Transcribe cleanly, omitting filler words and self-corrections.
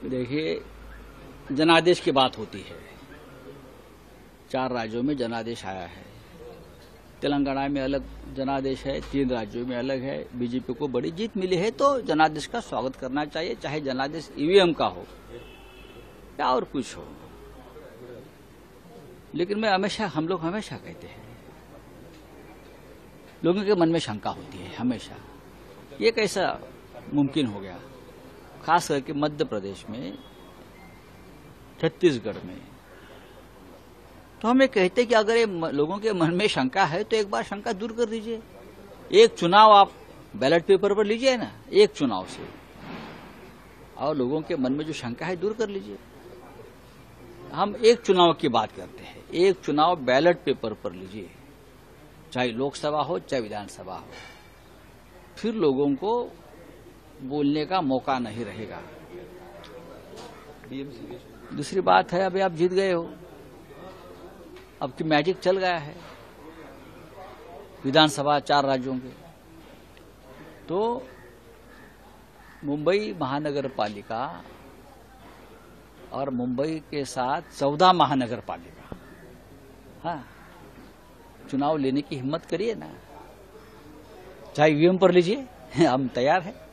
देखिए, जनादेश की बात होती है। 4 राज्यों में जनादेश आया है। तेलंगाना में अलग जनादेश है, 3 राज्यों में अलग है। बीजेपी को बड़ी जीत मिली है तो जनादेश का स्वागत करना चाहिए, चाहे जनादेश ईवीएम का हो या और कुछ हो। लेकिन हम लोग हमेशा कहते हैं, लोगों के मन में शंका होती है हमेशा, ये कैसा मुमकिन हो गया, खास करके मध्य प्रदेश में, छत्तीसगढ़ में। तो हम ये कहते हैं कि अगर ये लोगों के मन में शंका है तो एक बार शंका दूर कर दीजिए। एक चुनाव आप बैलेट पेपर पर लीजिए ना, एक चुनाव से, और लोगों के मन में जो शंका है दूर कर लीजिए। हम एक चुनाव की बात करते हैं, एक चुनाव बैलेट पेपर पर लीजिए, चाहे लोकसभा हो चाहे विधानसभा हो, फिर लोगों को बोलने का मौका नहीं रहेगा। दूसरी बात है, अभी आप जीत गए हो, अब की मैजिक चल गया है विधानसभा 4 राज्यों के। तो मुंबई महानगर पालिका और मुंबई के साथ 14 महानगर पालिका, हाँ, चुनाव लेने की हिम्मत करिए ना, चाहे ईवीएम पर लीजिए, हम तैयार हैं।